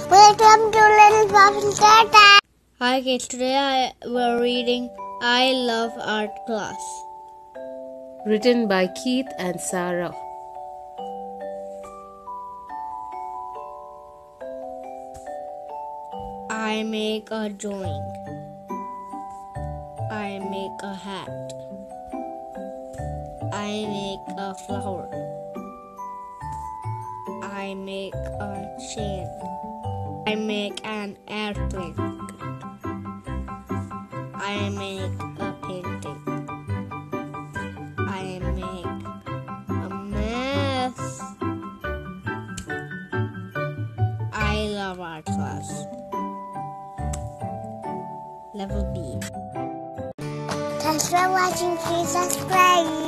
Welcome to Little Puffin Tata. Hi kids, today we're reading I Love Art Class. Written by Keith and Sarah. I make a drawing. I make a hat. I make a flower. I make a chain. I make an airplane. I make a painting. I make a mess. I love art class. Level B. Thanks for watching. Please subscribe.